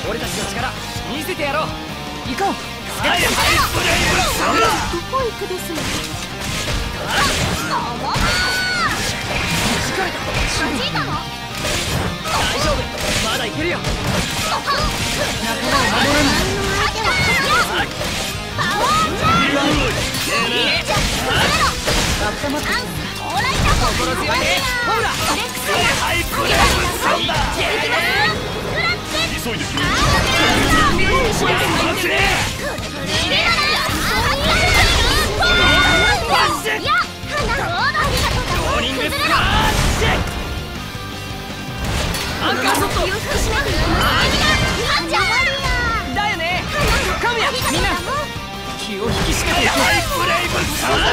俺たちの力見せてやろう。行こう。 はい、ブレイブサムラ。 どこ行くですの。 大丈夫、まだいけるよ。仲間を守れない。温まって心強いね。ほら、 はい、ブレイブサムラ。急いでくれ。 アンカーショットだよね。カムヤ、みんな気を引き締めていこう。 はい、ブレイブサムラ。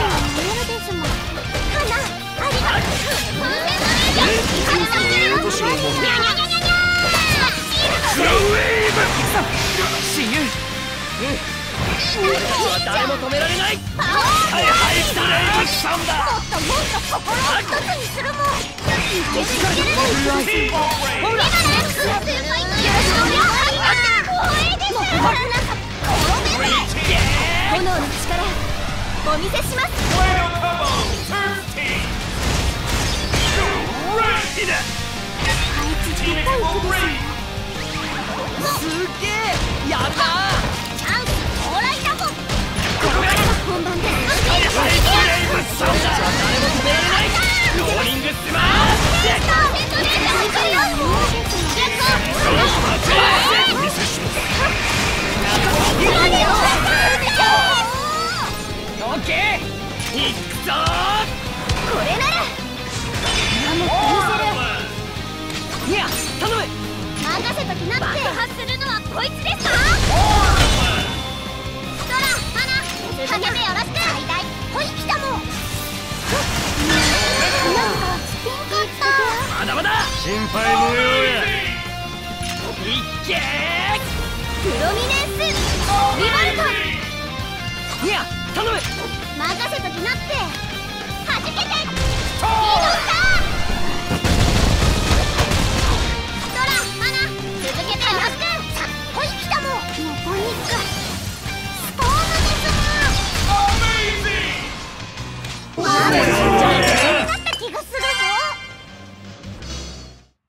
親友、俺たちは誰も止められない。 はい、はい、ブレイブサムラ。 ほら、 炎の力お見せします。 すげえ、やるな。 チャンス到来だもん。ここからが本番です。 はい、ブレイブサムラ。 誰も止められない。ローリングスマッシュ。 見せします。 オッケー、いくぞー。 これなら守ってみせる。 ニア、頼む。 任せときなって。爆発するのはこいつですか。ストラ、マナ、励めよろしく。最大ホイキタも。なんかスピンカッター。 まだまだ心配無用や。 いっけー。 プロミネンスリバルト。 ニア、頼む。 任せときなって。はじけて。スピードスタ